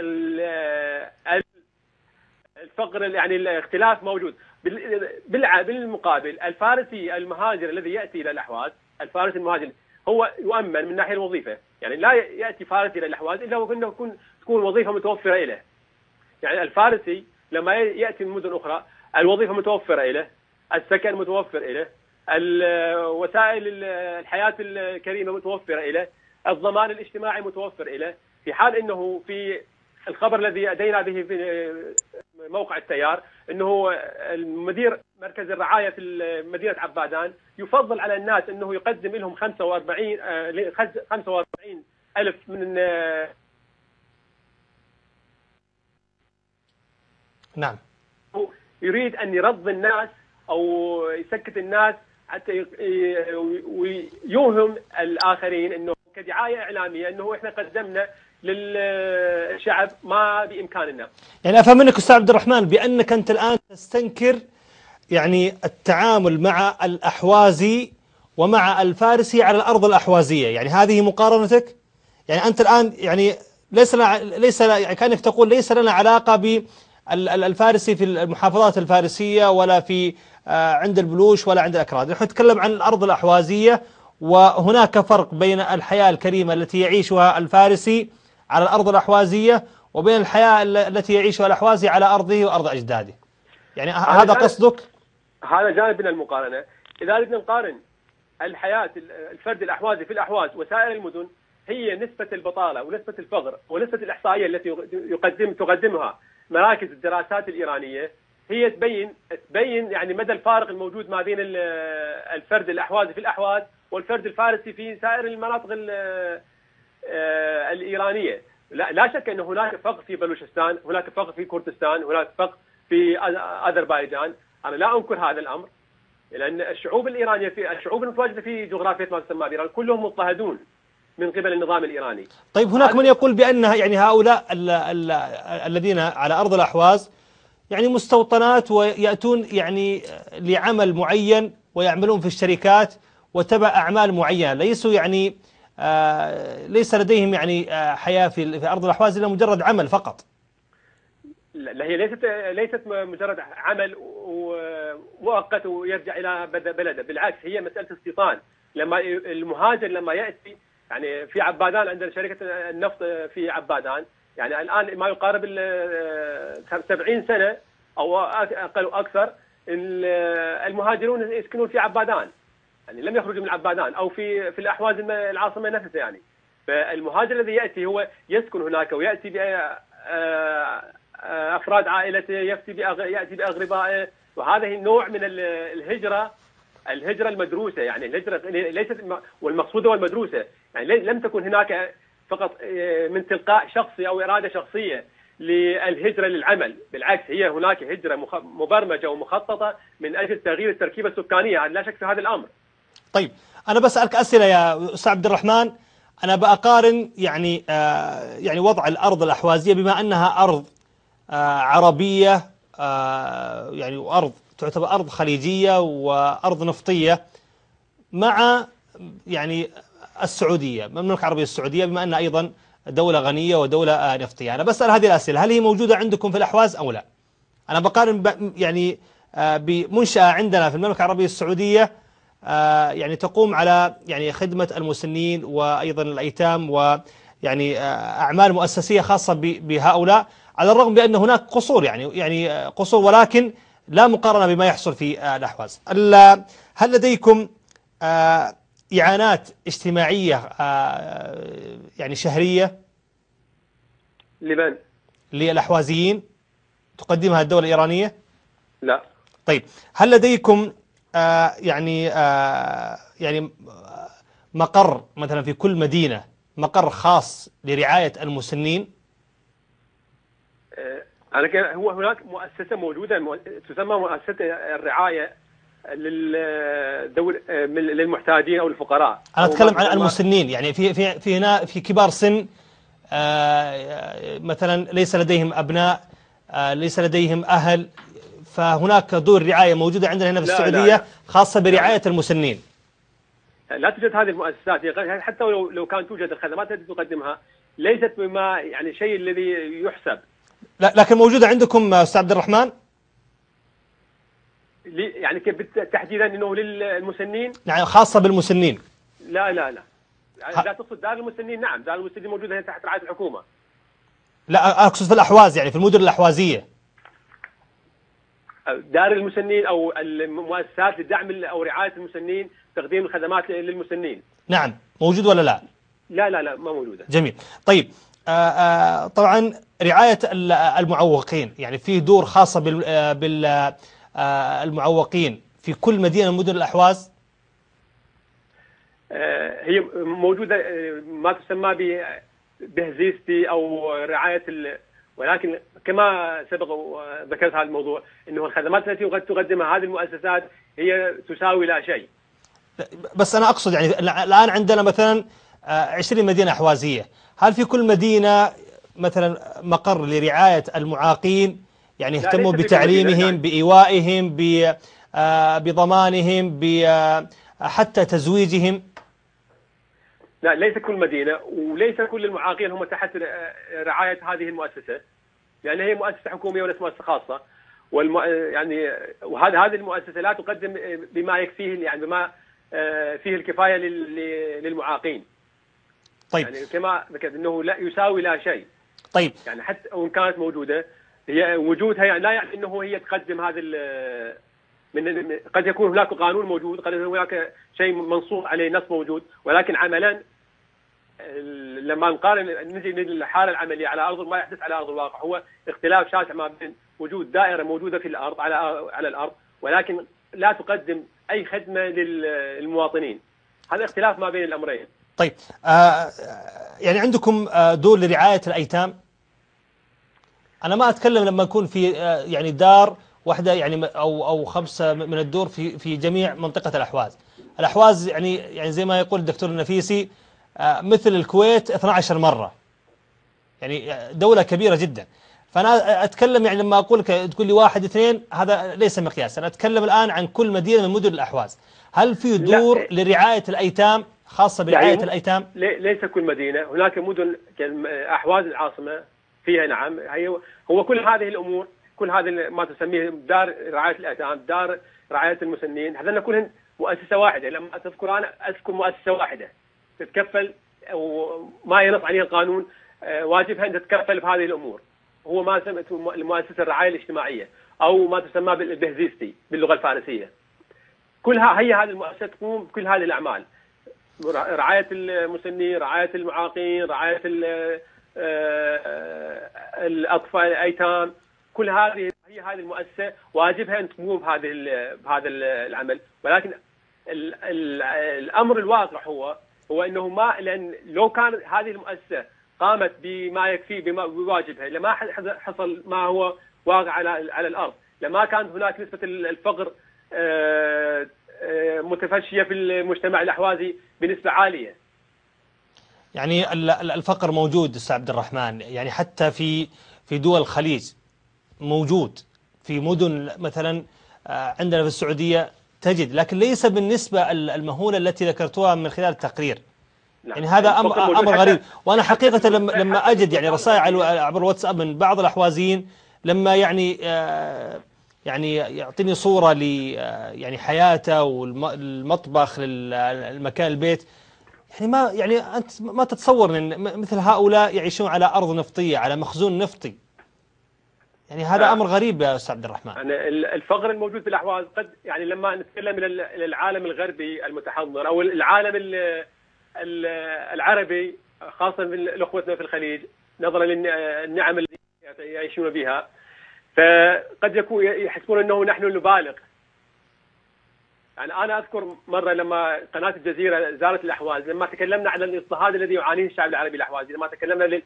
Speaker 3: الفقر، يعني الاختلاف موجود. بالمقابل الفارسي المهاجر الذي يأتي إلى الأحواز، الفارسي المهاجر هو يؤمن من ناحية الوظيفة، يعني لا يأتي فارسي إلى الأحواز إلا وأنه تكون تكون وظيفة متوفرة له. يعني الفارسي لما يأتي من مدن أخرى الوظيفة متوفرة له، السكن متوفر له، وسائل الحياة الكريمة متوفرة له، الضمان الاجتماعي متوفر له. في حال أنه في الخبر الذي أتينا به في موقع التيار أنه المدير مركز الرعاية في مدينة عبادان يفضل على الناس أنه يقدم لهم خمسة وأربعين ألف من
Speaker 2: نعم،
Speaker 3: يريد أن يرضي الناس أو يسكت الناس حتى ويوهم الآخرين أنه كدعاية إعلامية أنه إحنا قدمنا للشعب ما بإمكاننا.
Speaker 2: يعني أفهم منك أستاذ عبد الرحمن بأنك أنت الآن تستنكر يعني التعامل مع الأحوازي ومع الفارسي على الأرض الأحوازية، يعني هذه مقارنتك؟ يعني أنت الآن يعني ليس لنا ليس يعني كأنك تقول ليس لنا علاقة بالفارسي في المحافظات الفارسية ولا في عند البلوش ولا عند الأكراد، نحن نتكلم عن الأرض الأحوازية، وهناك فرق بين الحياة الكريمة التي يعيشها الفارسي على الأرض الأحوازية وبين الحياة التي يعيشها الأحوازي على أرضه وأرض أجداده. يعني هذا قصدك؟
Speaker 3: هذا جانب من المقارنة. إذا بدنا نقارن الحياة الفرد الأحوازي في الأحواز وسائر المدن، هي نسبة البطالة ونسبة الفقر ونسبة الإحصائية التي يقدم تقدمها مراكز الدراسات الإيرانية، هي تبين تبين يعني مدى الفارق الموجود ما بين الفرد الأحوازي في الأحواز والفرد الفارسي في سائر المناطق الإيرانية. لا, لا شك أن هناك فقر في بلوشستان، هناك فقر في كردستان، هناك فقر في أذربيجان. أنا لا أنكر هذا الأمر، لأن الشعوب الإيرانية في الشعوب المتواجدة في جغرافية ما تسمى بإيران كلهم مضطهدون من قبل النظام الإيراني.
Speaker 2: طيب هناك من يقول بأن يعني هؤلاء ال ال الذين على أرض الأحواز يعني مستوطنات ويأتون يعني لعمل معين ويعملون في الشركات وتبع أعمال معينة، ليسوا يعني آه ليس لديهم يعني آه حياة في في أرض الأحواز إلا مجرد عمل فقط.
Speaker 3: لا، هي ليست ليست مجرد عمل مؤقت ويرجع إلى بلده، بالعكس هي مسألة استيطان. لما المهاجر لما يأتي يعني في عبادان عندنا شركة النفط في عبادان، يعني الآن ما يقارب سبعين سنة أو أقل أكثر المهاجرون يسكنون في عبادان، يعني لم يخرجوا من عبادان أو في في الأحواز العاصمة نفسها. يعني فالمهاجر الذي يأتي هو يسكن هناك ويأتي بأفراد عائلته، يأتي يأتي بأغربائه، وهذا نوع من الهجرة الهجرة المدروسة. يعني الهجرة ليست والمقصودة والمدروسة، يعني لم تكن هناك فقط من تلقاء شخصي أو إرادة شخصية للهجرة للعمل، بالعكس هي هناك هجرة مبرمجة ومخططة من أجل تغيير التركيبة السكانية، لا شك في هذا الأمر.
Speaker 2: طيب أنا بسألك أسئلة يا أستاذ عبد الرحمن، أنا بقارن يعني آه يعني وضع الأرض الأحوازية بما أنها أرض آه عربية آه يعني وأرض تعتبر أرض خليجية وأرض نفطية مع يعني السعودية، المملكة العربية السعودية بما أنها أيضا دولة غنية ودولة آه نفطية. أنا بسأل هذه الأسئلة، هل هي موجودة عندكم في الأحواز أو لا؟ أنا بقارن يعني آه بمنشأة عندنا في المملكة العربية السعودية آه يعني تقوم على يعني خدمة المسنين وأيضا الأيتام ويعني آه أعمال مؤسسية خاصة بهؤلاء، على الرغم بأن هناك قصور يعني يعني قصور ولكن لا مقارنة بما يحصل في آه الأحواز. هل لديكم آه إعانات اجتماعية آه يعني شهرية
Speaker 3: لمن؟
Speaker 2: للأحوازيين تقدمها الدولة الإيرانية؟
Speaker 3: لا.
Speaker 2: طيب هل لديكم آه يعني آه يعني مقر مثلا في كل مدينة مقر خاص لرعاية المسنين؟
Speaker 3: أنا هو هناك مؤسسة موجودة تسمى مؤسسة الرعاية للدول للمحتاجين أو الفقراء.
Speaker 2: أنا أتكلم عن المسنين، يعني في في في هنا في كبار سن آه مثلا ليس لديهم أبناء آه ليس لديهم أهل، فهناك دور رعاية موجودة عندنا هنا في
Speaker 3: لا
Speaker 2: السعودية
Speaker 3: لا لا.
Speaker 2: خاصة برعاية لا. المسنين.
Speaker 3: لا توجد هذه المؤسسات، حتى لو لو كانت توجد الخدمات التي تقدمها ليست بما يعني الشيء الذي يحسب.
Speaker 2: لا لكن موجودة عندكم أستاذ عبد الرحمن؟
Speaker 3: يعني كيف تحديدا انه للمسنين؟
Speaker 2: يعني خاصة بالمسنين؟
Speaker 3: لا لا لا. لا تقصد دار المسنين؟ نعم دار المسنين موجودة تحت رعاية الحكومة.
Speaker 2: لا أقصد في الأحواز، يعني في المدن الأحوازية.
Speaker 3: دار المسنين او المؤسسات لدعم او رعايه المسنين، تقديم الخدمات للمسنين.
Speaker 2: نعم موجود ولا لا؟
Speaker 3: لا لا لا ما موجوده.
Speaker 2: جميل. طيب آآ آآ طبعا رعايه المعوقين، يعني فيه دور خاصه بال بالمعوقين في كل مدينه من مدن الاحواز؟
Speaker 3: هي موجوده ما تسمى بهزيستي او رعايه ال... ولكن كما سبق وذكرت هذا الموضوع انه الخدمات التي قد تقدمها هذه المؤسسات هي تساوي لا شيء.
Speaker 2: بس انا اقصد يعني الان عندنا مثلا عشرين مدينه احوازيه، هل في كل مدينه مثلا مقر لرعايه المعاقين؟ يعني يهتموا بتعليمهم، بايوائهم، بضمانهم، حتى تزويجهم؟
Speaker 3: لا ليس كل مدينة، وليس كل المعاقين هم تحت رعاية هذه المؤسسة، لأن يعني هي مؤسسة حكومية وليس مؤسسة خاصة، والم... يعني وهذه هذه المؤسسة لا تقدم بما يكفيه، يعني بما فيه الكفاية لل... للمعاقين.
Speaker 2: طيب.
Speaker 3: يعني كما ذكرت انه لا يساوي لا شيء.
Speaker 2: طيب.
Speaker 3: يعني حتى وان كانت موجودة، هي وجودها يعني لا يعني انه هي تقدم هذا من قد يكون هناك قانون موجود، قد يكون هناك شيء منصوص عليه، نص موجود، ولكن عملا لما نقارن نجي للحاله العمليه على ارض ما يحدث على ارض الواقع هو اختلاف شاسع ما بين وجود دائره موجوده في الارض على على الارض ولكن لا تقدم اي خدمه للمواطنين. هذا اختلاف ما بين الامرين.
Speaker 2: طيب آه يعني عندكم آه دور لرعايه الايتام؟ انا ما اتكلم لما يكون في آه يعني دار واحده يعني او او خمسه من الدور في في جميع منطقه الاحواز. الاحواز يعني يعني زي ما يقول الدكتور النفيسي آه مثل الكويت اثنتي عشرة مره. يعني دوله كبيره جدا. فانا اتكلم يعني لما اقول لك تقول لي واحد اثنين هذا ليس مقياس، انا اتكلم الان عن كل مدينه من مدن الاحواز. هل في دور لرعايه الايتام خاصه برعايه يعني الايتام؟
Speaker 3: ليس كل مدينه، هناك مدن احواز العاصمه فيها نعم، هي هو كل هذه الامور، كل هذه ما تسميه دار رعايه الايتام، دار رعايه المسنين، هذين كلهن مؤسسه واحده. لما تذكر انا اذكر مؤسسه واحده تتكفل وما ينص عليه القانون واجبها ان تتكفل بهذه الامور، هو ما سمته المؤسسه الرعايه الاجتماعيه او ما تسمى بالبهزيستي باللغه الفارسيه. كلها هي هذه المؤسسه تقوم بكل هذه الاعمال، رعايه المسنين، رعايه المعاقين، رعايه الاطفال الايتام، كل هذه هي هذه المؤسسه واجبها ان تقوم بهذه بهذا العمل. ولكن ال ال الامر الواقع هو هو انه ما، لان لو كان هذه المؤسسه قامت بما يكفي بواجبها، لما حصل ما هو واقع على على الارض، لما كانت هناك نسبه الفقر متفشيه في المجتمع الاحوازي بنسبه عاليه.
Speaker 2: يعني الفقر موجود استاذ عبد الرحمن، يعني حتى في في دول الخليج موجود، في مدن مثلا عندنا في السعوديه تجد، لكن ليس بالنسبه المهوله التي ذكرتوها من خلال التقرير. يعني هذا امر امر غريب، وانا حقيقه لما لما اجد يعني رسائل عبر الواتساب من بعض الاحوازيين لما يعني يعني يعطيني صوره ل يعني حياته والمطبخ للمكان البيت، يعني ما يعني انت ما تتصور ان مثل هؤلاء يعيشون على ارض نفطيه، على مخزون نفطي. يعني هذا آه. امر غريب يا استاذ عبد الرحمن.
Speaker 3: يعني الفقر الموجود في الاحواز قد يعني لما نتكلم الى العالم الغربي المتحضر او العالم العربي خاصه من اخوتنا في الخليج نظرا للنعم التي يعيشون بها، فقد يكون يحسبون انه نحن نبالغ. يعني انا اذكر مره لما قناه الجزيره زارت الاحواز، لما تكلمنا عن الاضطهاد الذي يعانيه الشعب العربي الاحوازي، لما تكلمنا لل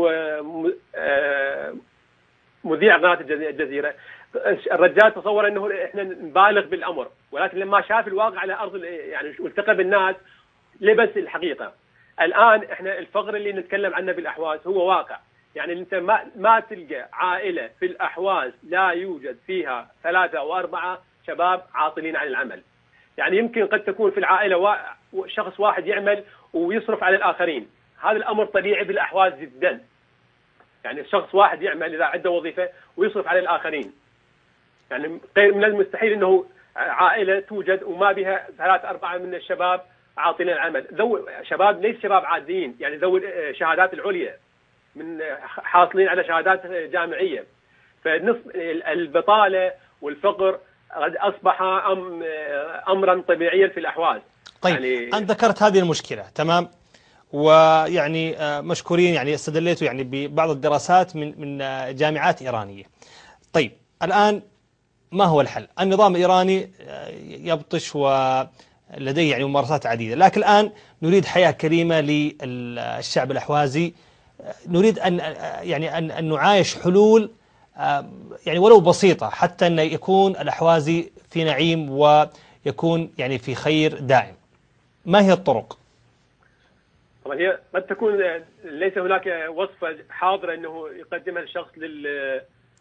Speaker 3: مذيع قناه الجزيره، الرجال تصور انه احنا نبالغ بالامر، ولكن لما شاف الواقع على ارض يعني والتقى بالناس لبس الحقيقه. الان احنا الفقر اللي نتكلم عنه بالاحواز هو واقع، يعني انت ما ما تلقى عائله في الاحواز لا يوجد فيها ثلاثه او اربعه شباب عاطلين عن العمل. يعني يمكن قد تكون في العائله شخص واحد يعمل ويصرف على الاخرين، هذا الامر طبيعي بالاحواز جدا. يعني شخص واحد يعمل اذا عنده وظيفه ويصرف على الاخرين. يعني غير من المستحيل انه عائله توجد وما بها ثلاث اربعه من الشباب عاطلين العمل، ذوي شباب ليس شباب عاديين، يعني ذوي الشهادات العليا من حاصلين على شهادات جامعيه. فنص البطاله والفقر قد اصبح أم امرا طبيعيا في الاحواز.
Speaker 2: طيب يعني انت ذكرت هذه المشكله تمام، ويعني مشكورين يعني استدليتوا يعني ببعض الدراسات من من جامعات ايرانيه. طيب الان ما هو الحل؟ النظام الايراني يبطش ولديه يعني ممارسات عديده، لكن الان نريد حياه كريمه للشعب الاحوازي، نريد ان يعني ان ان نعايش حلول يعني ولو بسيطه حتى ان يكون الاحوازي في نعيم ويكون يعني في خير دائم. ما هي الطرق؟
Speaker 3: طبعا هي قد تكون ليس هناك وصفه حاضره انه يقدمها الشخص لل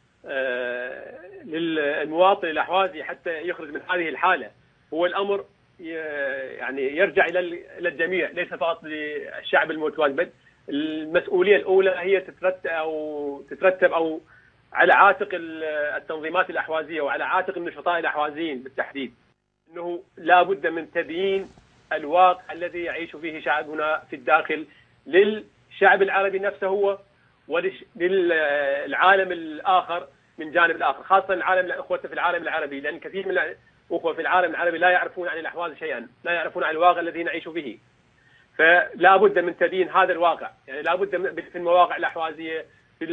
Speaker 3: للمواطن الاحوازي حتى يخرج من هذه الحاله. هو الامر يعني يرجع الى الى الجميع، ليس فقط للشعب المتواجد، بل المسؤوليه الاولى هي تترتب او تترتب او على عاتق التنظيمات الاحوازيه وعلى عاتق النشطاء الاحوازيين بالتحديد، انه لا بد من تبيين الواقع الذي يعيش فيه شعبنا في الداخل للشعب العربي نفسه هو وللعالم الاخر من جانب الاخر، خاصه العالم اخوتنا في العالم العربي، لان كثير من الاخوه في العالم العربي لا يعرفون عن الاحواز شيئا، لا يعرفون عن الواقع الذي نعيش به. فلا بد من تبيين هذا الواقع، يعني لا بد في المواقع الاحوازيه، في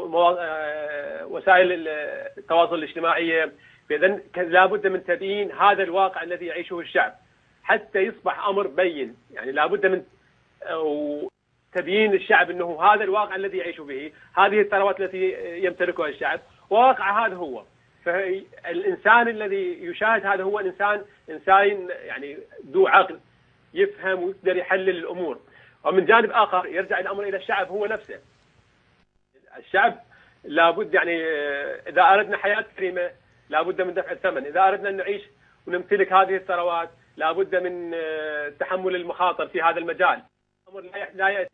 Speaker 3: وسائل التواصل الاجتماعي، اذا لا بد من تبيين هذا الواقع الذي يعيشه الشعب حتى يصبح امر بين. يعني لا بد من تبيين الشعب انه هذا الواقع الذي يعيش به، هذه الثروات التي يمتلكها الشعب، وواقع هذا هو. فالانسان الذي يشاهد هذا هو انسان انسان يعني ذو عقل يفهم ويقدر يحلل الامور. ومن جانب اخر يرجع الامر الى الشعب هو نفسه. الشعب لابد يعني اذا اردنا حياه كريمه لابد من دفع الثمن، اذا اردنا ان نعيش ونمتلك هذه الثروات لابد من تحمل المخاطر في هذا المجال. الامر لا ياتي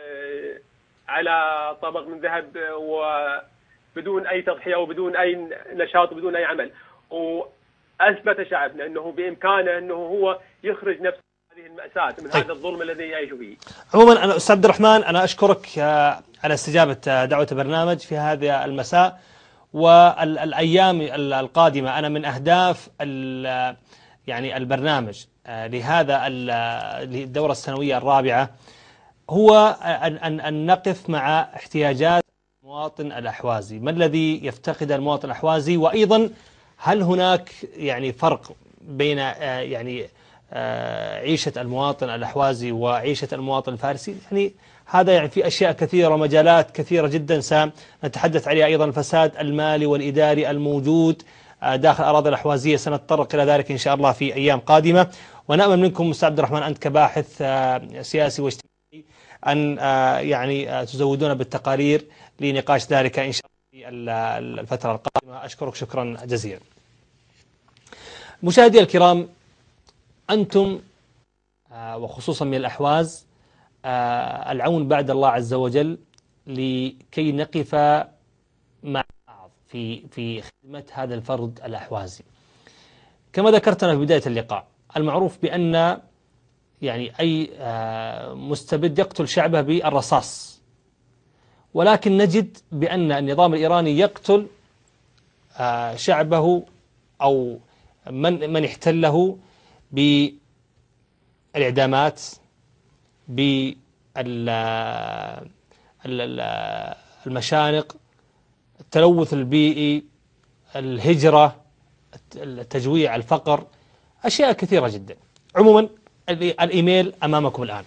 Speaker 3: على طبق من ذهب وبدون اي تضحيه وبدون اي نشاط وبدون اي عمل. واثبت شعبنا انه بامكانه انه هو يخرج نفسه من هذه الماساه، من
Speaker 2: طيب.
Speaker 3: هذا الظلم الذي يعيش فيه.
Speaker 2: عموما انا استاذ عبد الرحمن انا اشكرك على استجابه دعوه البرنامج في هذا المساء والايام القادمه. انا من اهداف يعني البرنامج لهذا للدوره السنويه الرابعه هو ان ان نقف مع احتياجات المواطن الاحوازي، ما الذي يفتقده المواطن الاحوازي، وايضا هل هناك يعني فرق بين يعني عيشة المواطن الأحوازي وعيشة المواطن الفارسي، يعني هذا يعني في أشياء كثيرة ومجالات كثيرة جدا سنتحدث عليها. أيضا الفساد المالي والإداري الموجود داخل الأراضي الأحوازية سنتطرق إلى ذلك إن شاء الله في أيام قادمة. ونأمل منكم أستاذ عبد الرحمن أنت كباحث سياسي واجتماعي أن يعني تزودون بالتقارير لنقاش ذلك إن شاء الله في الفترة القادمة. أشكرك شكرا جزيلا. مشاهدي الكرام، أنتم وخصوصا من الأحواز العون بعد الله عز وجل لكي نقف مع بعض في في خدمة هذا الفرد الأحوازي. كما ذكرتنا في بداية اللقاء، المعروف بأن يعني أي مستبد يقتل شعبه بالرصاص، ولكن نجد بأن النظام الإيراني يقتل شعبه أو من من احتله بالإعدامات، بالمشانق، التلوث البيئي، الهجرة، التجويع، الفقر، أشياء كثيرة جدا. عموما الإيميل أمامكم الآن،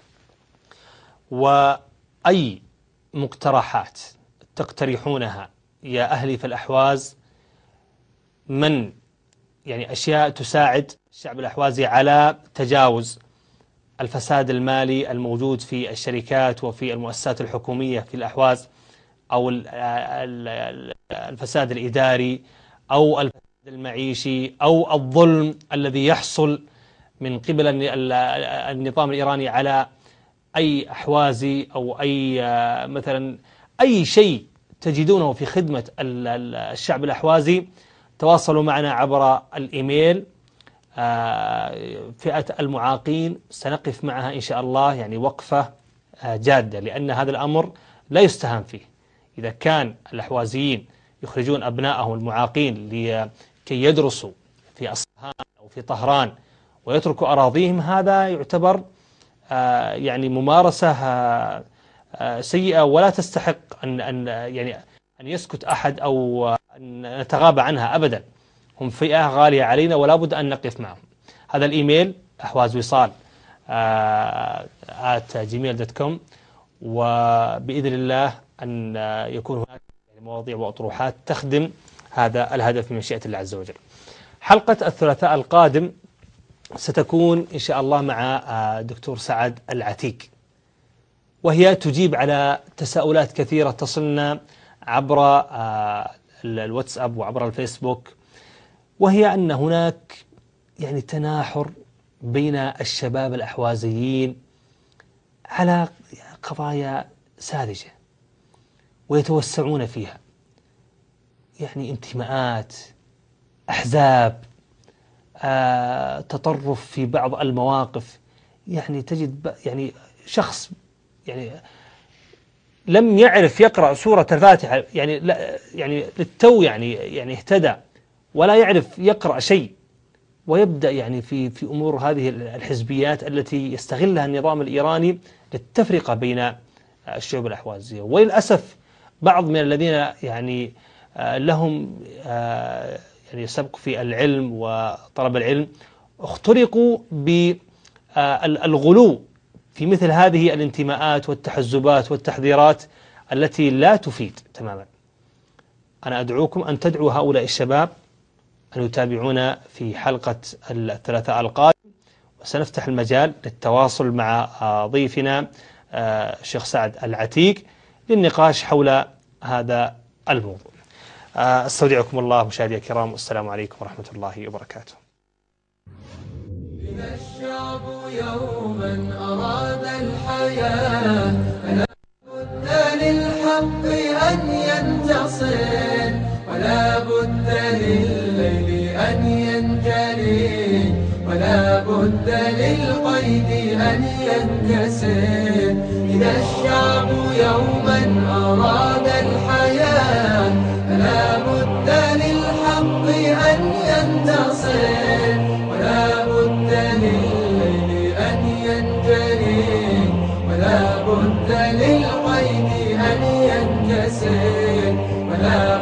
Speaker 2: وأي مقترحات تقترحونها يا أهلي في الأحواز من يعني أشياء تساعد الشعب الأحوازي على تجاوز الفساد المالي الموجود في الشركات وفي المؤسسات الحكومية في الأحواز، أو الفساد الإداري، أو الفساد المعيشي، أو الظلم الذي يحصل من قبل النظام الإيراني على أي أحوازي، أو أي مثلا أي شيء تجدونه في خدمة الشعب الأحوازي. تواصلوا معنا عبر الإيميل. فئة المعاقين سنقف معها إن شاء الله يعني وقفة جادة، لأن هذا الأمر لا يستهان فيه. إذا كان الأحوازيين يخرجون أبنائهم المعاقين لكي يدرسوا في أصفهان أو في طهران ويتركوا أراضيهم، هذا يعتبر يعني ممارسة سيئة ولا تستحق أن أن يعني أن يسكت أحد أو أن نتغاضى عنها أبدا. هم فئة غالية علينا ولا بد أن نقف معهم. هذا الإيميل أحواز وصال آت جيميل دوت كوم، وبإذن الله أن يكون هناك مواضيع وأطروحات تخدم هذا الهدف من مشيئة الله عز وجل. حلقة الثلاثاء القادم ستكون إن شاء الله مع دكتور سعد العتيق، وهي تجيب على تساؤلات كثيرة تصلنا عبر الواتساب وعبر الفيسبوك، وهي أن هناك يعني تناحر بين الشباب الأحوازيين على قضايا ساذجة ويتوسعون فيها، يعني انتماءات، أحزاب، آه، تطرف في بعض المواقف. يعني تجد يعني شخص يعني لم يعرف يقرأ سورة الفاتحة، يعني لا يعني للتو يعني يعني اهتدى ولا يعرف يقرأ شيء، ويبدأ يعني في في أمور هذه الحزبيات التي يستغلها النظام الإيراني للتفرقة بين الشعوب الأحوازية. وللأسف بعض من الذين يعني لهم يعني سبق في العلم وطلب العلم اخترقوا بالغلو في مثل هذه الانتماءات والتحزبات والتحذيرات التي لا تفيد تماما. أنا أدعوكم أن تدعوا هؤلاء الشباب أن يتابعونا في حلقة الثلاثاء القادم، وسنفتح المجال للتواصل مع ضيفنا الشيخ سعد العتيق للنقاش حول هذا الموضوع. استودعكم الله مشاهدي الكرام، والسلام عليكم ورحمة الله وبركاته.
Speaker 1: إذا الشعب يوما أراد الحياة فلا بد للحق أن ينتصر، ولا بد للليل أن ينجلي، ولا بد للقيد أن ينكسر. إذا الشعب يوما أراد الحياة فلا بد للحق أن ينتصر، ولا بد للليل أن ينجلي، ولا بد للقيد أن ينكسر، ولا